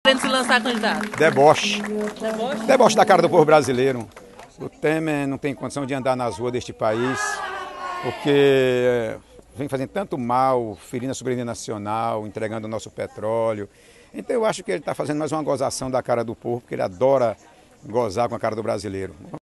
Querendo se lançar candidato? Deboche. Deboche? Deboche da cara do povo brasileiro. O Temer não tem condição de andar nas ruas deste país, porque vem fazendo tanto mal, ferindo a soberania nacional, entregando o nosso petróleo. Então eu acho que ele está fazendo mais uma gozação da cara do povo, porque ele adora gozar com a cara do brasileiro.